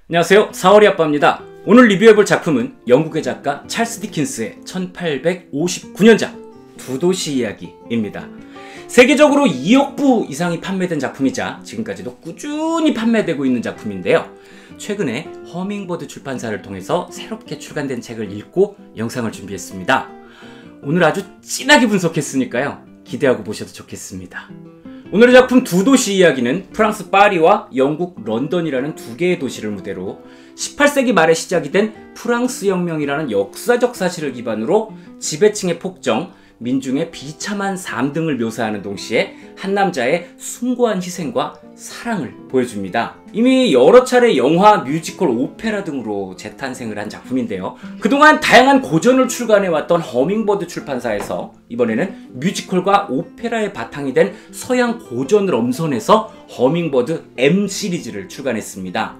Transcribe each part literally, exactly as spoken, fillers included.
안녕하세요, 사월이 아빠입니다. 오늘 리뷰해볼 작품은 영국의 작가 찰스 디킨스의 천팔백오십구 년작 두 도시 이야기입니다. 세계적으로 이억 부 이상이 판매된 작품이자 지금까지도 꾸준히 판매되고 있는 작품인데요. 최근에 허밍버드 출판사를 통해서 새롭게 출간된 책을 읽고 영상을 준비했습니다. 오늘 아주 진하게 분석했으니까요, 기대하고 보셔도 좋겠습니다. 오늘의 작품 두 도시 이야기는 프랑스 파리와 영국 런던이라는 두 개의 도시를 무대로 십팔 세기 말에 시작이 된 프랑스 혁명이라는 역사적 사실을 기반으로 지배층의 폭정, 민중의 비참한 삶 등을 묘사하는 동시에 한 남자의 숭고한 희생과 사랑을 보여줍니다. 이미 여러 차례 영화, 뮤지컬, 오페라 등으로 재탄생을 한 작품인데요. 그동안 다양한 고전을 출간해왔던 허밍버드 출판사에서 이번에는 뮤지컬과 오페라의 바탕이 된 서양 고전을 엄선해서 허밍버드 M 시리즈를 출간했습니다.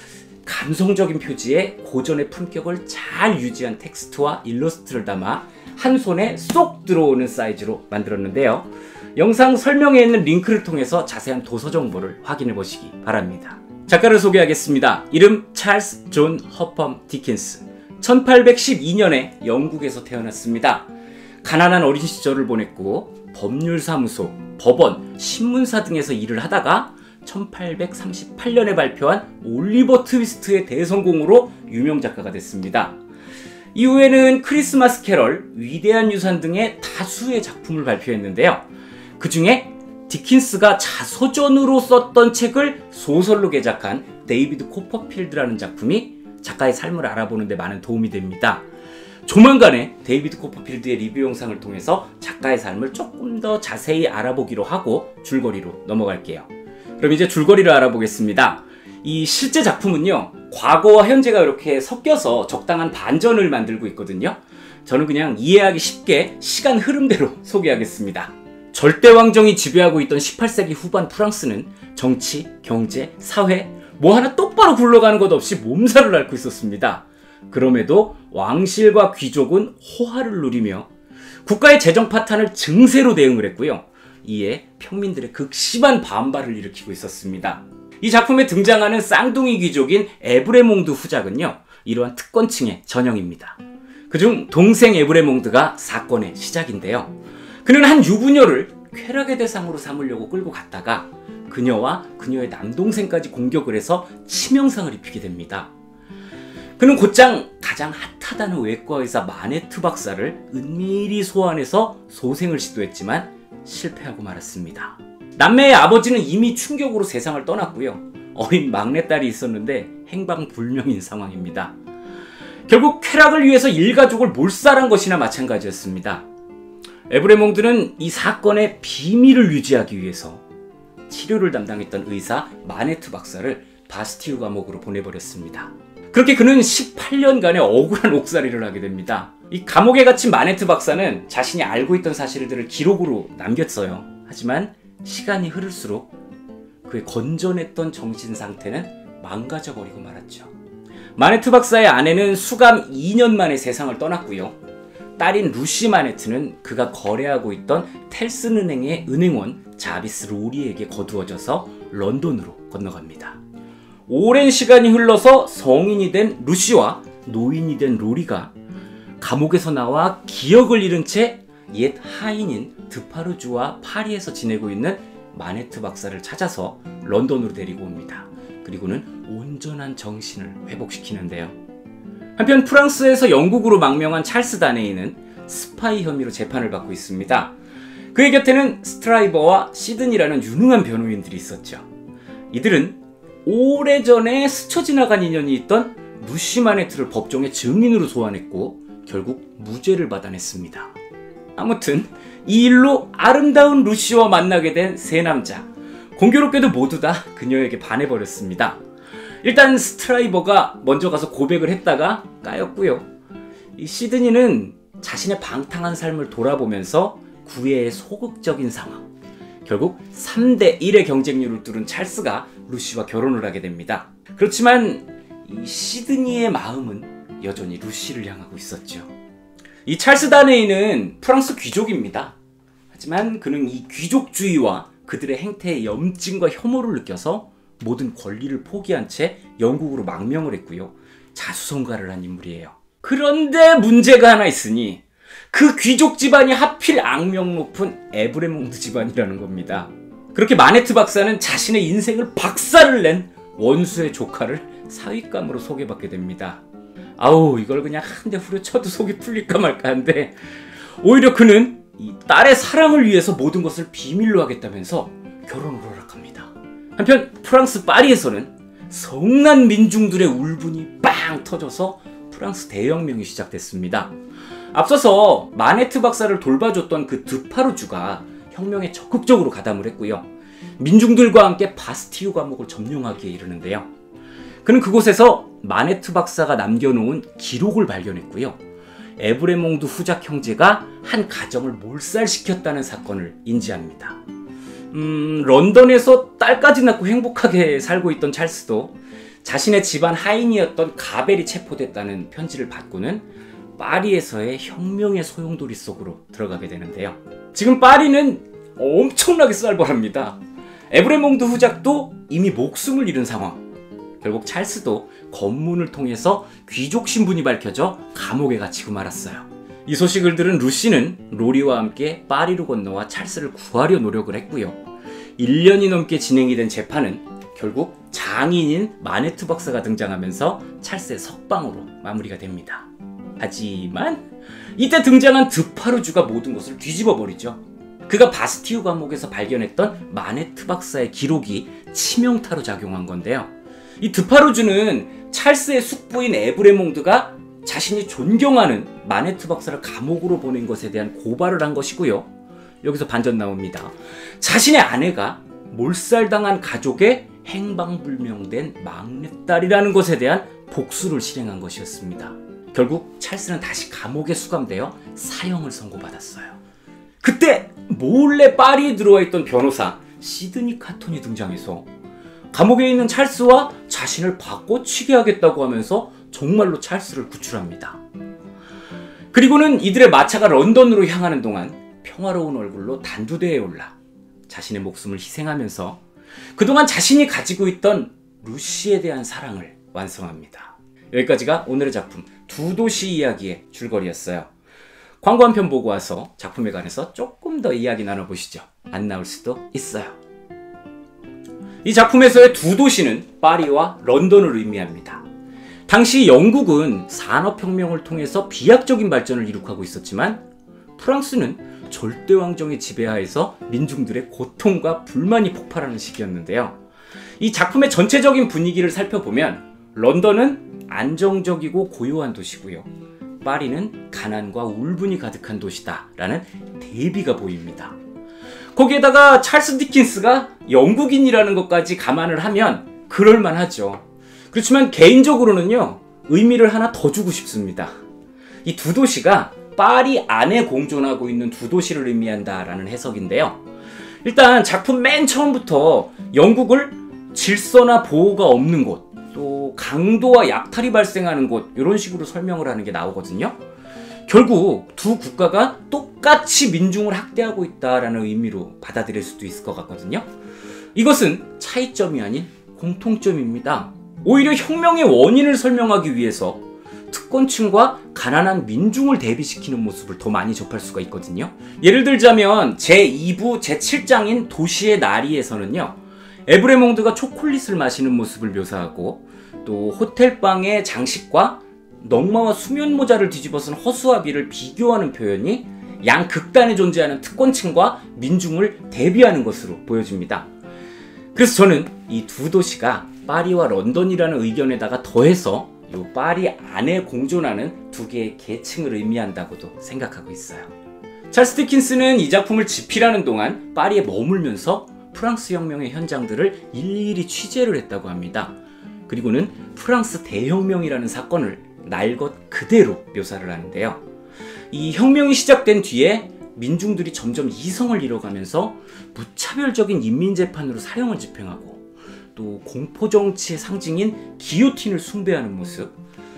감성적인 표지에 고전의 품격을 잘 유지한 텍스트와 일러스트를 담아 한 손에 쏙 들어오는 사이즈로 만들었는데요. 영상 설명에 있는 링크를 통해서 자세한 도서 정보를 확인해 보시기 바랍니다. 작가를 소개하겠습니다. 이름 찰스 존 허펌 디킨스. 천팔백십이 년에 영국에서 태어났습니다. 가난한 어린 시절을 보냈고 법률사무소, 법원, 신문사 등에서 일을 하다가 천팔백삼십팔 년에 발표한 올리버 트위스트의 대성공으로 유명 작가가 됐습니다. 이후에는 크리스마스 캐럴, 위대한 유산 등의 다수의 작품을 발표했는데요. 그 중에 디킨스가 자서전으로 썼던 책을 소설로 개작한 데이비드 코퍼필드라는 작품이 작가의 삶을 알아보는 데 많은 도움이 됩니다. 조만간에 데이비드 코퍼필드의 리뷰 영상을 통해서 작가의 삶을 조금 더 자세히 알아보기로 하고 줄거리로 넘어갈게요. 그럼 이제 줄거리를 알아보겠습니다. 이 실제 작품은요, 과거와 현재가 이렇게 섞여서 적당한 반전을 만들고 있거든요. 저는 그냥 이해하기 쉽게 시간 흐름대로 소개하겠습니다. 절대왕정이 지배하고 있던 십팔 세기 후반 프랑스는 정치, 경제, 사회 뭐 하나 똑바로 굴러가는 것 없이 몸살을 앓고 있었습니다. 그럼에도 왕실과 귀족은 호화를 누리며 국가의 재정 파탄을 증세로 대응을 했고요. 이에 평민들의 극심한 반발을 일으키고 있었습니다. 이 작품에 등장하는 쌍둥이 귀족인 에브레몽드 후작은요, 이러한 특권층의 전형입니다. 그중 동생 에브레몽드가 사건의 시작인데요. 그는 한 유부녀를 쾌락의 대상으로 삼으려고 끌고 갔다가 그녀와 그녀의 남동생까지 공격을 해서 치명상을 입히게 됩니다. 그는 곧장 가장 핫하다는 외과의사 마네트 박사를 은밀히 소환해서 소생을 시도했지만 실패하고 말았습니다. 남매의 아버지는 이미 충격으로 세상을 떠났고요. 어린 막내딸이 있었는데 행방불명인 상황입니다. 결국 쾌락을 위해서 일가족을 몰살한 것이나 마찬가지였습니다. 에브레몽드는 이 사건의 비밀을 유지하기 위해서 치료를 담당했던 의사 마네트 박사를 바스티유 감옥으로 보내버렸습니다. 그렇게 그는 십팔 년간의 억울한 옥살이를 하게 됩니다. 이 감옥에 갇힌 마네트 박사는 자신이 알고 있던 사실들을 기록으로 남겼어요. 하지만 시간이 흐를수록 그의 건전했던 정신 상태는 망가져버리고 말았죠. 마네트 박사의 아내는 수감 이 년 만에 세상을 떠났고요. 딸인 루시 마네트는 그가 거래하고 있던 텔슨 은행의 은행원 자비스 로리에게 거두어져서 런던으로 건너갑니다. 오랜 시간이 흘러서 성인이 된 루시와 노인이 된 로리가 감옥에서 나와 기억을 잃은 채 옛 하인인 드파르주와 파리에서 지내고 있는 마네트 박사를 찾아서 런던으로 데리고 옵니다. 그리고는 온전한 정신을 회복시키는데요. 한편 프랑스에서 영국으로 망명한 찰스 다네이는 스파이 혐의로 재판을 받고 있습니다. 그의 곁에는 스트라이버와 시든이라는 유능한 변호인들이 있었죠. 이들은 오래전에 스쳐 지나간 인연이 있던 루시 마네트를 법정의 증인으로 소환했고 결국 무죄를 받아냈습니다. 아무튼 이 일로 아름다운 루시와 만나게 된 세 남자. 공교롭게도 모두 다 그녀에게 반해버렸습니다. 일단 스트라이버가 먼저 가서 고백을 했다가 까였고요. 이 시드니는 자신의 방탕한 삶을 돌아보면서 구애의 소극적인 상황. 결국 삼 대 일의 경쟁률을 뚫은 찰스가 루시와 결혼을 하게 됩니다. 그렇지만 이 시드니의 마음은 여전히 루시를 향하고 있었죠. 이 찰스 다네이는 프랑스 귀족입니다. 하지만 그는 이 귀족주의와 그들의 행태에 염증과 혐오를 느껴서 모든 권리를 포기한 채 영국으로 망명을 했고요. 자수성가를 한 인물이에요. 그런데 문제가 하나 있으니 그 귀족 집안이 하필 악명 높은 에브레몽드 집안이라는 겁니다. 그렇게 마네트 박사는 자신의 인생을 박살을 낸 원수의 조카를 사윗감으로 소개받게 됩니다. 아우, 이걸 그냥 한 대 후려쳐도 속이 풀릴까 말까 한데, 오히려 그는 이 딸의 사랑을 위해서 모든 것을 비밀로 하겠다면서 결혼을 허락합니다. 한편 프랑스 파리에서는 성난 민중들의 울분이 빵 터져서 프랑스 대혁명이 시작됐습니다. 앞서서 마네트 박사를 돌봐줬던 그 드파르주가 혁명에 적극적으로 가담을 했고요. 민중들과 함께 바스티유 감옥을 점령하기에 이르는데요. 그는 그곳에서 마네트 박사가 남겨놓은 기록을 발견했고요. 에브레몽드 후작 형제가 한 가정을 몰살시켰다는 사건을 인지합니다. 음, 런던에서 딸까지 낳고 행복하게 살고 있던 찰스도 자신의 집안 하인이었던 가벨이 체포됐다는 편지를 받고는 파리에서의 혁명의 소용돌이 속으로 들어가게 되는데요. 지금 파리는 엄청나게 쌀벌합니다. 에브레몽드 후작도 이미 목숨을 잃은 상황. 결국 찰스도 검문을 통해서 귀족 신분이 밝혀져 감옥에 갇히고 말았어요. 이 소식을 들은 루시는 로리와 함께 파리로 건너와 찰스를 구하려 노력을 했고요. 일 년이 넘게 진행이 된 재판은 결국 장인인 마네트 박사가 등장하면서 찰스의 석방으로 마무리가 됩니다. 하지만 이때 등장한 드파르주가 모든 것을 뒤집어 버리죠. 그가 바스티유 감옥에서 발견했던 마네트 박사의 기록이 치명타로 작용한 건데요. 이 드파르주는 찰스의 숙부인 에브레몽드가 자신이 존경하는 마네트 박사를 감옥으로 보낸 것에 대한 고발을 한 것이고요. 여기서 반전 나옵니다. 자신의 아내가 몰살당한 가족의 행방불명된 막내딸이라는 것에 대한 복수를 실행한 것이었습니다. 결국 찰스는 다시 감옥에 수감되어 사형을 선고받았어요. 그때 몰래 파리에 들어와 있던 변호사 시드니 카톤이 등장해서 감옥에 있는 찰스와 자신을 바꿔치기 하겠다고 하면서 정말로 찰스를 구출합니다. 그리고는 이들의 마차가 런던으로 향하는 동안 평화로운 얼굴로 단두대에 올라 자신의 목숨을 희생하면서 그동안 자신이 가지고 있던 루시에 대한 사랑을 완성합니다. 여기까지가 오늘의 작품 두 도시 이야기의 줄거리였어요. 광고 한 편 보고 와서 작품에 관해서 조금 더 이야기 나눠보시죠. 안 나올 수도 있어요. 이 작품에서의 두 도시는 파리와 런던을 의미합니다. 당시 영국은 산업혁명을 통해서 비약적인 발전을 이룩하고 있었지만 프랑스는 절대왕정의 지배하에서 민중들의 고통과 불만이 폭발하는 시기였는데요. 이 작품의 전체적인 분위기를 살펴보면 런던은 안정적이고 고요한 도시고요. 파리는 가난과 울분이 가득한 도시다라는 대비가 보입니다. 거기에다가 찰스 디킨스가 영국인이라는 것까지 감안을 하면 그럴만하죠. 그렇지만 개인적으로는요, 의미를 하나 더 주고 싶습니다. 이 두 도시가 파리 안에 공존하고 있는 두 도시를 의미한다라는 해석인데요. 일단 작품 맨 처음부터 영국을 질서나 보호가 없는 곳, 또 강도와 약탈이 발생하는 곳, 이런 식으로 설명을 하는 게 나오거든요. 결국 두 국가가 똑같이 민중을 학대하고 있다라는 의미로 받아들일 수도 있을 것 같거든요. 이것은 차이점이 아닌 공통점입니다. 오히려 혁명의 원인을 설명하기 위해서 특권층과 가난한 민중을 대비시키는 모습을 더 많이 접할 수가 있거든요. 예를 들자면 제이 부 제칠 장인 도시의 나리에서는요, 에브레몽드가 초콜릿을 마시는 모습을 묘사하고 또 호텔방의 장식과 넝마와 수면모자를 뒤집어 쓴 허수아비를 비교하는 표현이 양극단에 존재하는 특권층과 민중을 대비하는 것으로 보여집니다. 그래서 저는 이 두 도시가 파리와 런던이라는 의견에다가 더해서 이 파리 안에 공존하는 두 개의 계층을 의미한다고도 생각하고 있어요. 찰스 디킨스는 이 작품을 집필하는 동안 파리에 머물면서 프랑스 혁명의 현장들을 일일이 취재를 했다고 합니다. 그리고는 프랑스 대혁명이라는 사건을 날 것 그대로 묘사를 하는데요. 이 혁명이 시작된 뒤에 민중들이 점점 이성을 잃어가면서 무차별적인 인민재판으로 사형을 집행하고 또 공포정치의 상징인 기요틴을 숭배하는 모습,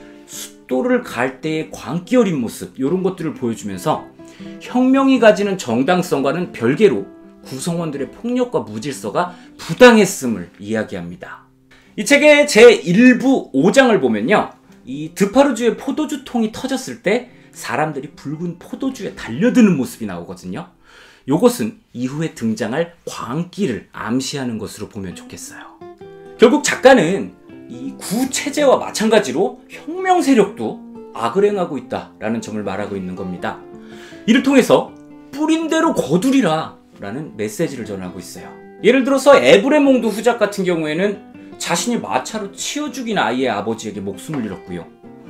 숫도를 갈 때의 광기 어린 모습, 이런 것들을 보여주면서 혁명이 가지는 정당성과는 별개로 구성원들의 폭력과 무질서가 부당했음을 이야기합니다. 이 책의 제일 부 오 장을 보면요, 이 드파르주의 포도주 통이 터졌을 때 사람들이 붉은 포도주에 달려드는 모습이 나오거든요. 요것은 이후에 등장할 광기를 암시하는 것으로 보면 좋겠어요. 결국 작가는 이 구체제와 마찬가지로 혁명 세력도 악을 행하고 있다라는 점을 말하고 있는 겁니다. 이를 통해서 뿌린 대로 거두리라 라는 메시지를 전하고 있어요. 예를 들어서 에브레몽드 후작 같은 경우에는 자신이 마차로 치어 죽인 아이의 아버지에게 목숨을 잃었고요.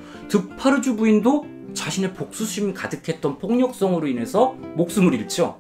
드파르주 부인도 자신의 복수심 가득했던 폭력성으로 인해서 목숨을 잃죠.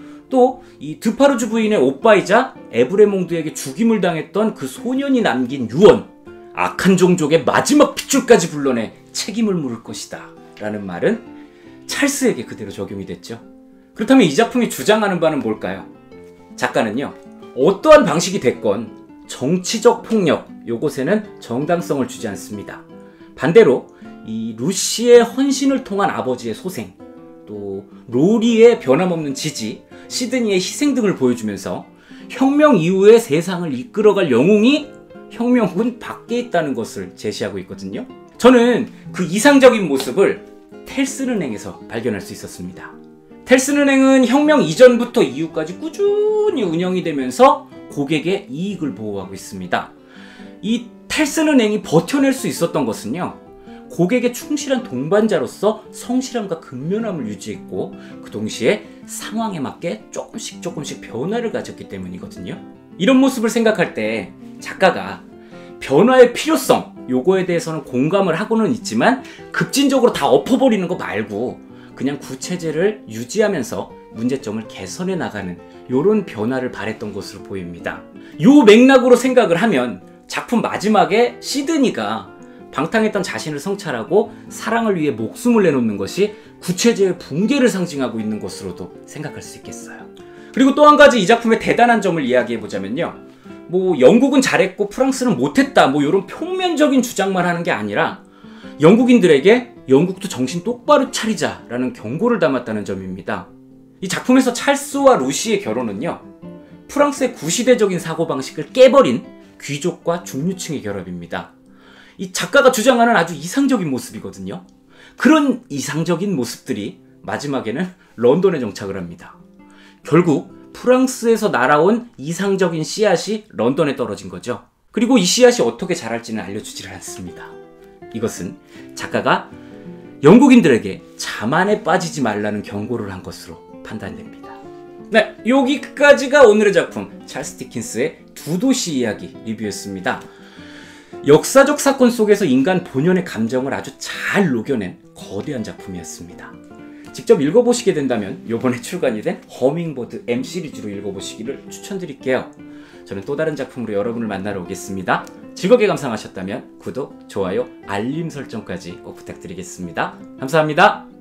또 이 드파르주 부인의 오빠이자 에브레몽드에게 죽임을 당했던 그 소년이 남긴 유언, 악한 종족의 마지막 핏줄까지 불러내 책임을 물을 것이다 라는 말은 찰스에게 그대로 적용이 됐죠. 그렇다면 이 작품이 주장하는 바는 뭘까요? 작가는요, 어떠한 방식이 됐건 정치적 폭력, 요것에는 정당성을 주지 않습니다. 반대로 이 루시의 헌신을 통한 아버지의 소생, 또 로리의 변함없는 지지, 시드니의 희생 등을 보여주면서 혁명 이후의 세상을 이끌어갈 영웅이 혁명군 밖에 있다는 것을 제시하고 있거든요. 저는 그 이상적인 모습을 텔슨은행에서 발견할 수 있었습니다. 텔슨은행은 혁명 이전부터 이후까지 꾸준히 운영이 되면서 고객의 이익을 보호하고 있습니다. 이 텔슨은행이 버텨낼 수 있었던 것은요, 고객의 충실한 동반자로서 성실함과 근면함을 유지했고 그 동시에 상황에 맞게 조금씩 조금씩 변화를 가졌기 때문이거든요. 이런 모습을 생각할 때 작가가 변화의 필요성, 요거에 대해서는 공감을 하고는 있지만 급진적으로 다 엎어버리는 거 말고 그냥 구체제를 유지하면서 문제점을 개선해 나가는 요런 변화를 바랬던 것으로 보입니다. 요 맥락으로 생각을 하면 작품 마지막에 시드니가 방탕했던 자신을 성찰하고 사랑을 위해 목숨을 내놓는 것이 구체제의 붕괴를 상징하고 있는 것으로도 생각할 수 있겠어요. 그리고 또 한 가지 이 작품의 대단한 점을 이야기해보자면요, 뭐 영국은 잘했고 프랑스는 못했다, 뭐 이런 평면적인 주장만 하는 게 아니라 영국인들에게 영국도 정신 똑바로 차리자라는 경고를 담았다는 점입니다. 이 작품에서 찰스와 루시의 결혼은요, 프랑스의 구시대적인 사고방식을 깨버린 귀족과 중류층의 결합입니다. 이 작가가 주장하는 아주 이상적인 모습이거든요. 그런 이상적인 모습들이 마지막에는 런던에 정착을 합니다. 결국 프랑스에서 날아온 이상적인 씨앗이 런던에 떨어진 거죠. 그리고 이 씨앗이 어떻게 자랄지는 알려주질 않습니다. 이것은 작가가 영국인들에게 자만에 빠지지 말라는 경고를 한 것으로 판단됩니다. 네, 여기까지가 오늘의 작품 찰스 디킨스의 두 도시 이야기 리뷰였습니다. 역사적 사건 속에서 인간 본연의 감정을 아주 잘 녹여낸 거대한 작품이었습니다. 직접 읽어보시게 된다면 이번에 출간이 된 허밍버드 M 시리즈로 읽어보시기를 추천드릴게요. 저는 또 다른 작품으로 여러분을 만나러 오겠습니다. 즐겁게 감상하셨다면 구독, 좋아요, 알림 설정까지 꼭 부탁드리겠습니다. 감사합니다.